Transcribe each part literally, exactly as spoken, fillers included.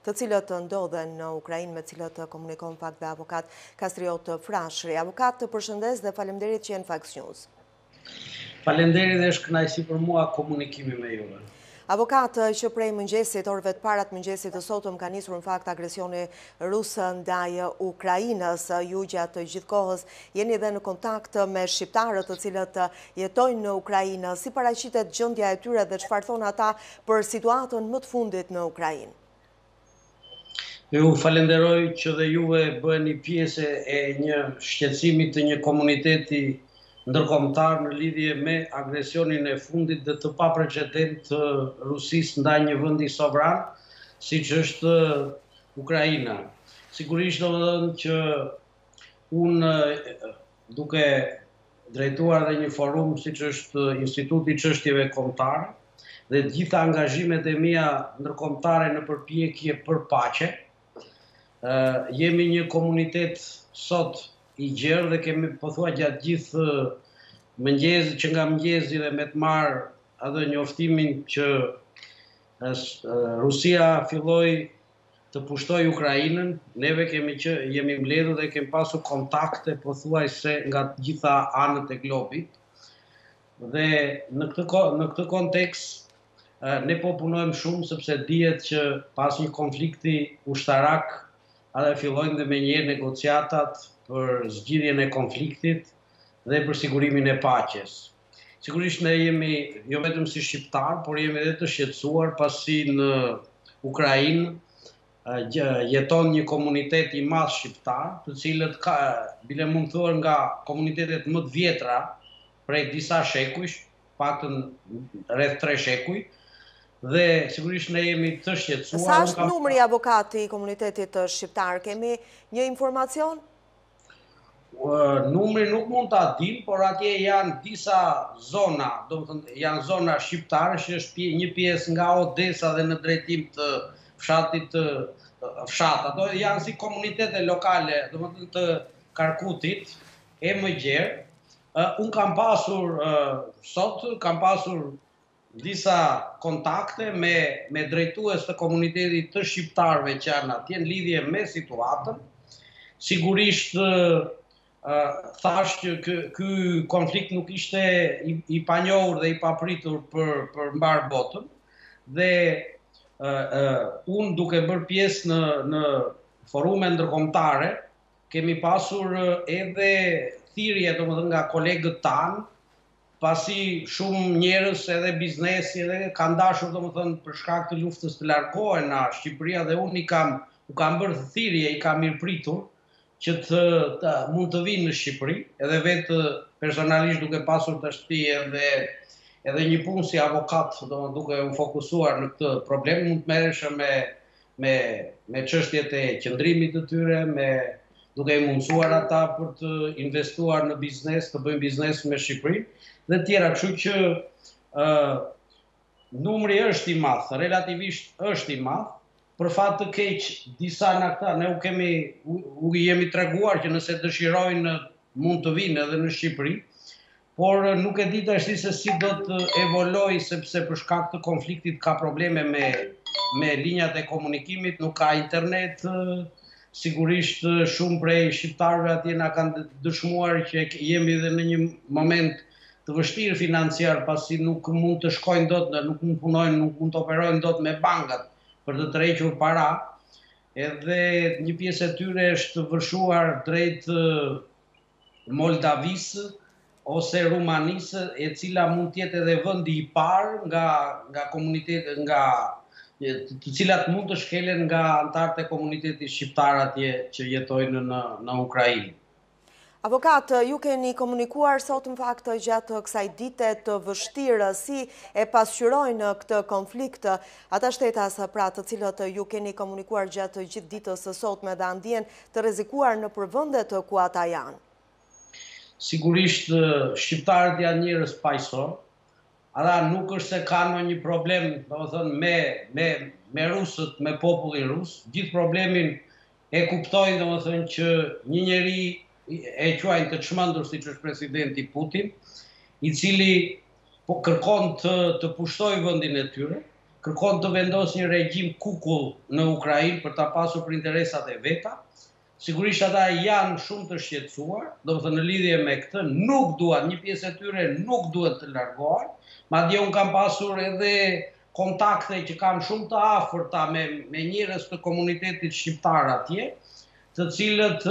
të cilët ndodhen në Ukrainë, me cilët komunikon fakt dhe avokat Kastriot Frashëri. Avokat, të përshëndes dhe faleminderit që jenë Fax News. Faleminderit dhe është kënaqësi për mua komunikimi me juve. Avokat, që prej mëngjesit, orëve të parat mëngjesit të sotëm ka nisur në fakt agresioni rusë ndaj Ukrainës. Ju gjatë gjithë kohës jeni edhe në kontakt me shqiptarët të cilët jetojnë në Ukrainë. Si paraqitet gjendja e tyre dhe çfarë thonë ata për situatën më të fundit në Ukrainë? Ju falenderoj që dhe juve bëheni pjesë e një shqetësimi të një komuniteti ndërkombëtar në lidhje me agresionin e fundit dhe të paprecedent të Rusisë ndaj një vendi sovran, siç është Ukraina. Sigurisht do të thënë që unë, duke drejtuar dhe një forum siç është Instituti i Çështjeve Kombëtare dhe të gjitha angazhimet e mia ndërkombëtare në përpjekje për paqe, jemi një komunitet sot i gjerë dhe kemi pothuaj gjatë gjithë mëngjezi, që nga mëngjezi dhe me të marrë edhe njoftimin që Rusia filloi të pushtojë Ukrainën, neve kemi që jemi mbledhur dhe kemi pasur kontakte pothuajse nga të gjitha anët e globit. Dhe në këtë në këtë kontekst ne po punojmë shumë sepse dihet që pas një konflikti ushtarak edhe fillojnë dhe menjëherë negociatat për zgjidhjen e konfliktit dhe për sigurimin e paqes. Sigurisht ne jemi jo vetëm si shqiptar, por jemi edhe të shqetësuar pasi në Ukrainë jeton një komunitet i madh shqiptar, të cilët ka, bile mund të thuar nga komunitetet më të vjetra prej disa shekujsh, paktën rreth tre shekuj, dhe sigurisht ne jemi të shqetësuar. Sa është numri avokati i komunitetit shqiptar? Kemi një informacion? Numri nuk mund ta dim, por atje janë disa zona, do të thënë janë zona shqiptare, që është një pjesë nga Odesa dhe në drejtim të fshatit të fshat. Ato janë si komunitete lokale, do të thënë të Karkutit, e Mëgjer. Unë kam pasur sot, kam pasur disa kontakte me, me drejtues të komunitetit të shqiptarëve që janë atje në lidhje me situatën. Sigurisht thash që ky konflikt nuk ishte i, i panjohur dhe i papritur për, për mbar botën, dhe uh, uh, unë duke bërë pjesë në, në forume ndërkombëtare, kemi pasur edhe thirrje domethënë nga kolegët tanë, pasi shumë njerëz edhe biznesi edhe kanë dashur domethënë për shkak të luftës të largohen nga Shqipëria, dhe unë i kam u kam bërë thirrje, i kam mirëpritur që të, të mund të vinë në Shqipëri, edhe vetë personalisht duke pasur të shtëpi edhe edhe një punë si avokat, duke u fokusuar në këtë problem, mund të merresha me me me çështjet e qëndrimit të tyre, me duke i mundësuar ata për të investuar në biznes, të bëjnë biznes me Shqipërinë dhe tjera, kështu që uh, numri është i madh, relativisht është i madh. Për fat të keq, disa nga këta ne u kemi u, u jemi treguar që nëse dëshirojnë mund të vinë edhe në Shqipëri, por nuk e di tash se si do të evolojë, sepse për shkak të konfliktit ka probleme me me linjat e komunikimit, nuk ka internet. Sigurisht shumë prej shqiptarëve atje na kanë dëshmuar që jemi edhe në një moment të vështirë financiar, pasi nuk mund të shkojnë dot, nuk mund punojnë, nuk mund të operojnë dot me bankat për të tërhequr para, edhe një pjesë e tyre është vërshuar drejt Moldavisë ose Rumanisë, e cila mund të jetë edhe vendi i parë nga nga komunitete, nga të cilat mund të shkelen nga anëtarët e komunitetit shqiptar atje që jetojnë në në Ukrainë. Avokat, ju keni komunikuar sot në fakt gjatë kësaj dite të vështirë, si e pasqyrojnë këtë konflikt ata shtetas pra të cilët ju keni komunikuar gjatë gjithë ditës së sotme dhe ndjen të rrezikuar në përvendet ku ata janë? Sigurisht shqiptarët janë njerëz paqësor. Ata nuk është se kanë një problem, domethënë me me me rusët, me popullin rus. Gjithë problemin e kuptojnë, domethënë që një njeri e quajnë të çmendur siç është presidenti Putin, i cili po kërkon të, të pushtojë vendin e tyre, kërkon të vendosë një regjim kukull në Ukrainë për ta pasur për interesat e veta. Sigurisht ata janë shumë të shqetësuar, do të thënë në lidhje me këtë, nuk duan, një pjesë e tyre nuk duhet të largohen. Madje unë kam pasur edhe kontakte që kam shumë të afërta me, me njerëz të komunitetit shqiptar atje, të cilët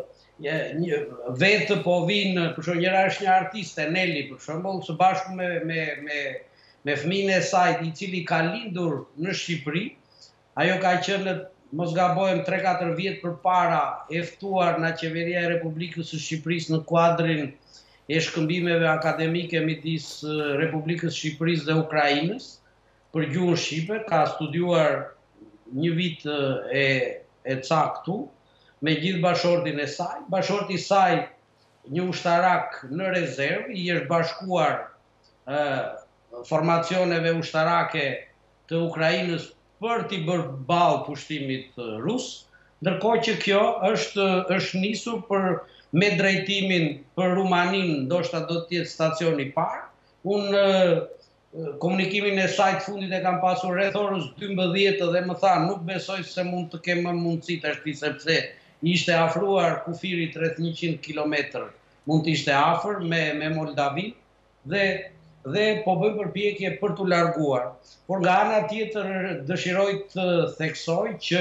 një, vetë po vinë, për shembull njëra është një artiste, Neli, për shembull, së bashku me, me, me, me fëmijën e saj, i cili ka lindur në Shqipëri. Ajo ka qenë, mos gabojmë, tre katër vjet përpara e ftuar nga Qeveria e Republikës së Shqipërisë në kuadrin e shkëmbimeve akademike midis Republikës Shqipërisë dhe Ukrainës për gjuhën shqipe, ka studiuar një vit e, e ca këtu, me gjithë bashortin e saj. Bashorti i saj, një ushtarak në rezervë, i është bashkuar e, formacioneve ushtarake të Ukrainës për t'i bërë ballë pushtimit rus, ndërkohë që kjo është, është nisur për me drejtimin për Rumaninë, ndoshta do të jetë stacioni i parë. Unë komunikimin e saj të fundit e kam pasur rreth orës dymbëdhjetë dhe më tha, nuk besoj se mund të kemë mundësi të shpi, sepse ishte afruar kufirit rreth njëqind kilometër, mund të ishte afër me, me Moldavin, dhe, dhe po bëj përpjekje për t'u larguar. Por nga ana tjetër dëshiroj të theksoj që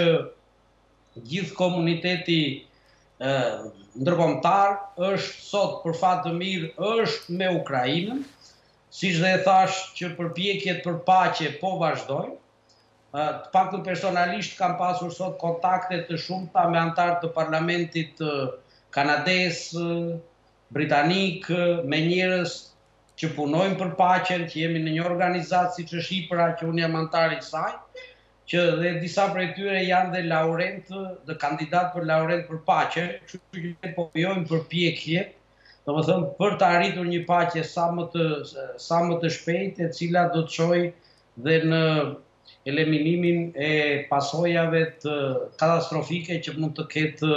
gjithë komuniteti e, ndërkombëtar është sot për fat të mirë është me Ukrainën, siç dhe e thash që përpjekjet për paqe po vazhdojnë. Të paktën personalisht kam pasur sot kontakte të shumta me antarë të parlamentit kanades, britanik, me njerëz që punojnë për paqen, që jemi në një organizatë siç është IPRA, që unë jam antar i saj, që dhe disa prej tyre janë dhe laureatë, dhe kandidat për laureat për paqe, kështu që po bëjojmë përpjekje, domethënë për të arritur një paqe sa më të sa më të shpejtë, e cila do të çojë dhe në eliminimin e pasojave të katastrofike që mund të ketë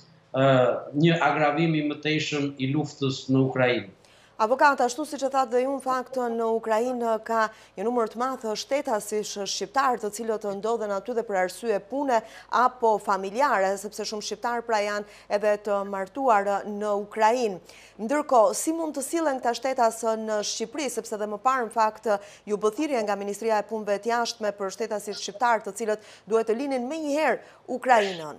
uh, një agravim i mëtejshëm i luftës në Ukrainë. Avokat, ashtu si që thatë dhe ju në fakt në Ukrainë ka një numër të madh shtetasish shqiptarë të cilët ndodhen aty dhe për arsye pune apo familjare, sepse shumë shqiptarë pra janë edhe të martuar në Ukrainë. Ndërkohë, si mund të sillen këta shtetas në Shqipëri, sepse dhe më parë në fakt ju bë thirrje nga Ministria e Punëve të Jashtme për shtetasit shqiptarë të cilët duhet të linin menjëherë Ukrainën.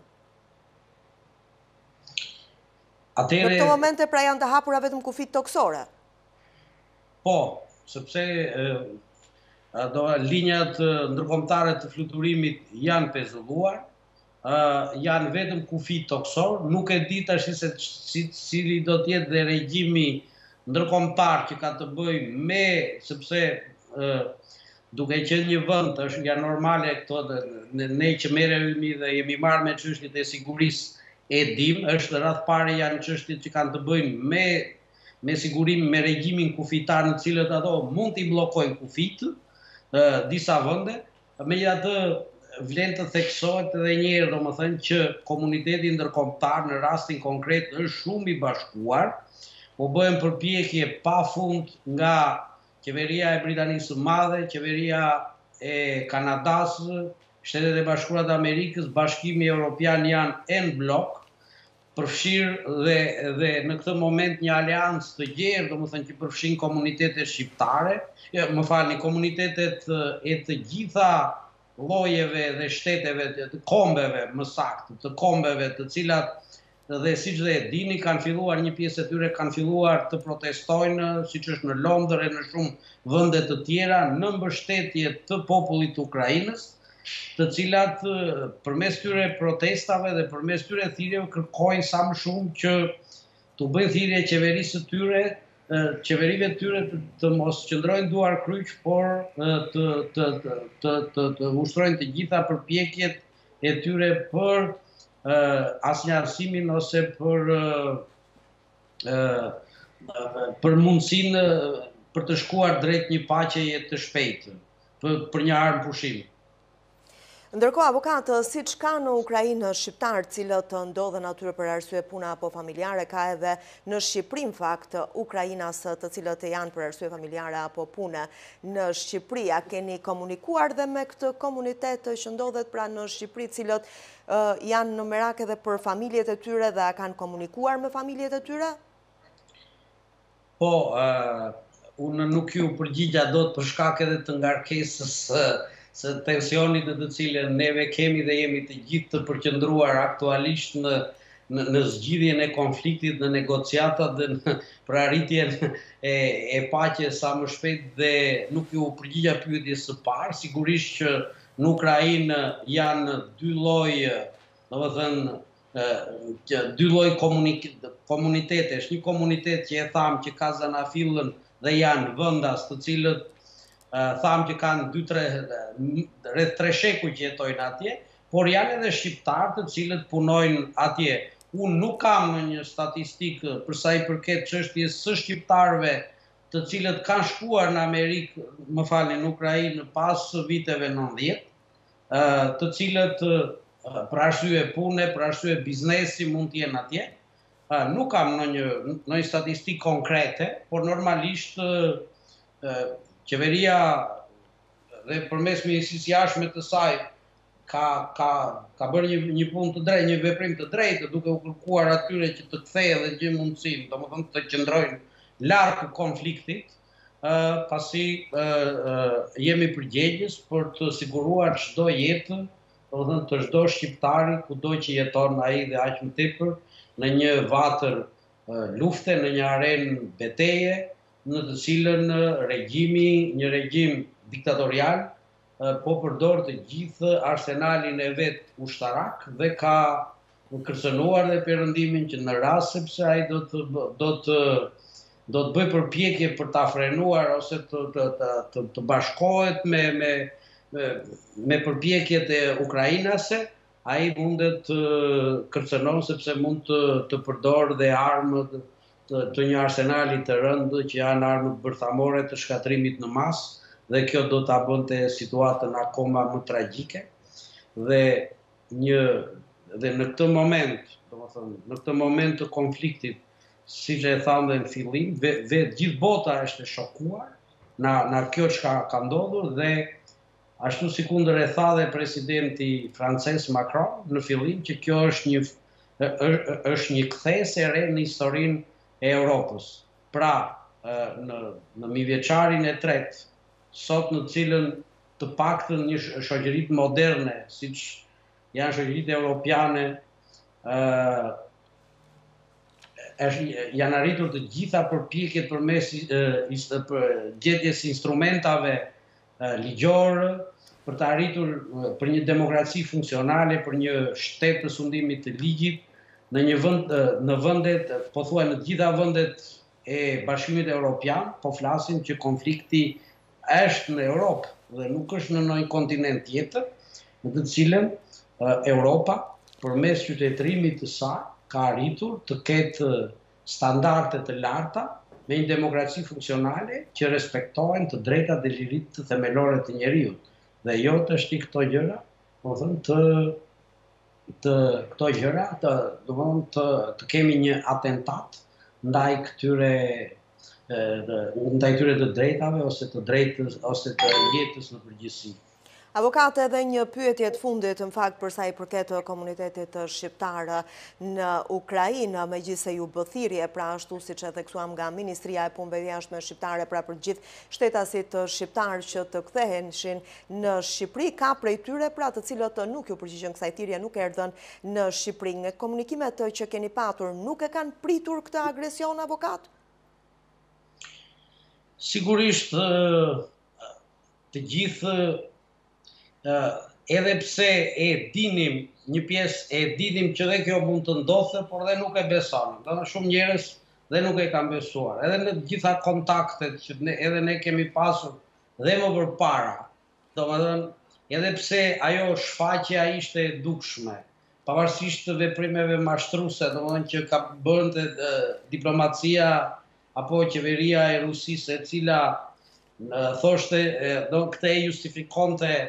Atere, në këto momente pra janë të hapura vetëm kufit toksore? Po, sepse e, do, linjat ndërkombëtare të fluturimit janë pezulluar, e, janë vetëm kufit toksor, nuk e di tash se si, cili do të jetë dhe regjimi ndërkombëtar që ka të bëjë me, sepse e, duke qenë një vend, është nga normale këto, ne, ne që merremi dhe jemi marrë me çështjet e sigurisë, e dim, është rreth pare janë çështjet që kanë të bëjnë me, me sigurim, me regjimin kufitar në cilët ato mund t'i bllokojnë kufit, uh, disa vende. Megjithatë vlen të theksohet edhe një herë, domethënë që komuniteti ndërkombëtar në rastin konkret është shumë i bashkuar, po bëhen përpjekje pafund nga Qeveria e Britanisë së Madhe, Qeveria e Kanadas, Shtetet e Bashkuara të Amerikës, Bashkimi Evropian janë en blok, përfshirë dhe, dhe në këtë moment një aleancë të gjerë, domethënë që përfshin komunitetet shqiptare, jo, më falni, komunitetet e të gjitha llojeve dhe shteteve, të kombeve, më saktë, të kombeve, të cilat dhe siç dhe e dini kanë filluar, një pjesë e tyre kanë filluar të protestojnë, siç është në Londër e në shumë vende të tjera, në mbështetje të popullit të Ukrainës, të cilat përmes tyre protestave dhe përmes tyre thirrjeve kërkojnë sa më shumë që të bëjnë thirrje qeverisë së tyre, qeverive të tyre të, të mos qëndrojnë duar kryq, por të, të, të, të, të, të ushtrojnë të gjitha përpjekjet e tyre për uh, asnjëarsimin ose për uh, uh, për mundësinë për të shkuar drejt një paqeje të shpejtë, për, për një armë pushimi. Ndërkohë, avokatë, siç ka në Ukrainë shqiptarë cilët ndodhen atyre për arsye puna apo familjare, ka edhe në Shqipëri në fakt ukrainas të cilët janë për arsye familjare apo pune në Shqipëri. A keni komunikuar dhe me këtë komunitet që ndodhet pra në Shqipëri, cilët uh, janë në merak edhe për familjet e tyre dhe a kanë komunikuar me familjet e tyre? Po, uh, unë nuk ju përgjigja do të për shkak edhe të ngarkesës uh, së tensionit në të cilën neve kemi dhe jemi të gjithë të përqendruar aktualisht në, në, në zgjidhjen e konfliktit, në negociatat dhe në praritjen e, e paqes sa më shpejt dhe nuk ju përgjigja pyetjes së parë. Sigurisht që në Ukrainë janë dy lloj, domethënë dy lloj komunitetesh, një komunitet që e tham që ka zanafillën dhe janë vendas të cilët thamë që kanë dy tre rreth tre sheku që jetojnë atje, por janë edhe shqiptarë të cilët punojnë atje. Unë nuk kam në një statistikë për sa i përket çështjes së shqiptarëve të cilët kanë shkuar në Amerikë, më falni, në Ukrainë pas viteve nëntëdhjetë, të cilët për arsye pune, për arsye biznesi mund të jenë atje. Nuk kam në një, në një statistikë konkrete, por normalisht qeveria dhe përmes ministrisë jashtme të saj ka, ka, ka bërë një, një punë të drejtë, një veprim të drejtë, duke u kërkuar atyre që të kthejë dhe gjë mundësinë, domethënë të qëndrojnë larg konfliktit, uh, pasi uh, uh, jemi përgjegjës për të siguruar çdo jetë, domethënë të çdo shqiptari kudo që jeton ai dhe aq më tepër në një vatër uh, lufte, në një arenë beteje, në të cilën regjimi, një regjim diktatorial, po përdor të gjithë arsenalin e vet ushtarak dhe ka kërcënuar dhe perëndimin që në rast sepse ai do të do të do të bëj përpjekje për ta frenuar ose të të të, të, të bashkohet me me me, me përpjekjet e ukrainase, ai mundet të kërcënon sepse mund të të përdorë dhe armët Të, të një arsenali të rëndë që janë armët bërthamore të shkatrimit në masë dhe kjo do ta bënte situatën akoma më tragjike dhe një dhe në këtë moment, domethënë në këtë moment të konfliktit, siç e thamë dhe në fillim, vetë ve, gjithë bota është e shokuar na na kjo çka ka ndodhur dhe ashtu sikundër e tha dhe presidenti francez Macron në fillim që kjo është një është një kthesë e re në historinë e Europës. Pra, në, në mijëvjeçarin e tretë, sot në cilën të paktën një shoqëri moderne, siç janë shoqëritë europiane, ë janë arritur të gjitha përpjekjet përmes gjetjes instrumentave ligjore për të arritur për një demokraci funksionale, për një shtet të sundimit të ligjit, në një vend në vendet, po thuaj në të gjitha vendet e Bashkimit Evropian, po flasim që konflikti është në Europë dhe nuk është në ndonjë kontinent tjetër, në të cilën Europa përmes qytetërimit të saj ka arritur të ketë standarde të larta me një demokraci funksionale që respektojnë të drejtat dhe liritë të themelore të njeriut. Dhe jo të shti këto gjëra, po thënë të të këto gjëra, të, domethënë të, të kemi një atentat ndaj këtyre ndaj këtyre të drejtave ose të drejtës ose të jetës në përgjithësi. Avokate, edhe një pyetje të fundit në fakt për sa i përket komunitetit shqiptar në Ukrainë, megjithëse ju bë thirrje, pra ashtu siç e theksuam nga Ministria e Punëve Jashtme shqiptare, pra për gjithë shtetasit shqiptar që të kthehenin në Shqipëri, ka prej tyre pra të cilët nuk ju përgjigjen kësaj thirrje, nuk erdhën në Shqipëri. Nga komunikimet që keni patur, nuk e kanë pritur këtë agresion, avokat? Sigurisht të gjithë Uh, edhe pse e dinim, një pjesë e dinim që dhe kjo mund të ndodhte, por dhe nuk e besonim. Dhe shumë njerëz dhe nuk e kanë besuar. Edhe në gjitha kontaktet që ne, edhe ne kemi pasur dhe më përpara, domethënë, edhe pse ajo shfaqja ishte e dukshme, pavarësisht të veprimeve mashtruese, domethënë që ka bënte diplomacia apo qeveria e Rusisë, e cila thoshte, do këtë e justifikonte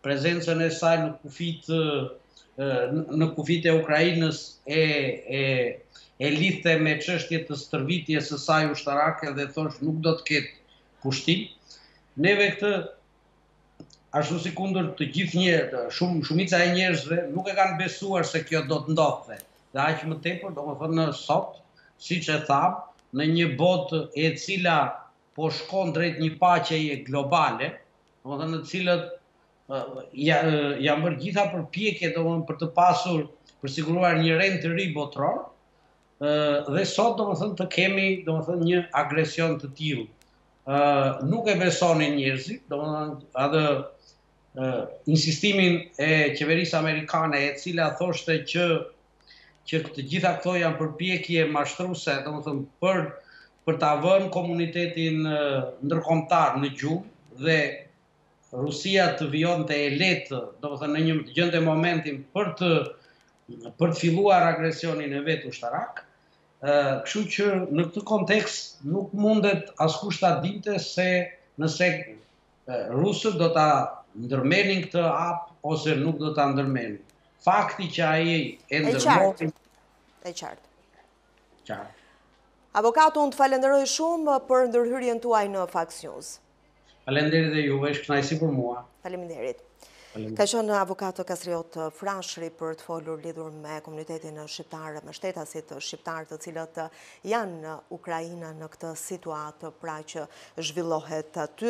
prezencën e saj në kufit në kufit e Ukrainës e, e, e lidhte me çështje të stërvitjes së saj ushtarake dhe thosh nuk do të ketë pushtim. Neve këtë, ashtu si kundër të gjithë njerëzve, shumë shumica e njerëzve nuk e kanë besuar se kjo do të ndodhte. Dhe aq më tepër, domethënë sot, siç e tham, në një botë e cila po shkon drejt një paqeje globale, domethënë në cilët ja, janë bërë gjitha përpjekje domethënë për të pasur, për siguruar një rend të ri botror, dhe sot domethënë të kemi domethënë një agresion të tillë. Nuk e besonin njerëzit, domethënë atë insistimin e qeverisë amerikane e cila thoshte që që të gjitha këto janë përpjekje mashtruese, domethënë për për ta vënë komunitetin ndërkombëtar në gjumë dhe Rusia të vijonte e lehtë, domethënë në një gjendje momentin për të për të filluar agresionin e vet ushtarak. Kështu që në këtë kontekst nuk mundet askush ta dinte se nëse rusët do ta ndërmerrin këtë hap ose nuk do ta ndërmerrin. Fakti që ai e ndërmori. E qartë. Qartë. Avokatu, unë të falenderoj shumë për ndërhyrjen tuaj në Fox News. Faleminderit dhe juve, është kënaqësi për mua. Faleminderit. Ka qenë avokato Kastriot Frashëri për të folur lidhur me komunitetin shqiptar, me shtetasit shqiptar të cilët janë në Ukrainë në këtë situatë, pra që zhvillohet aty.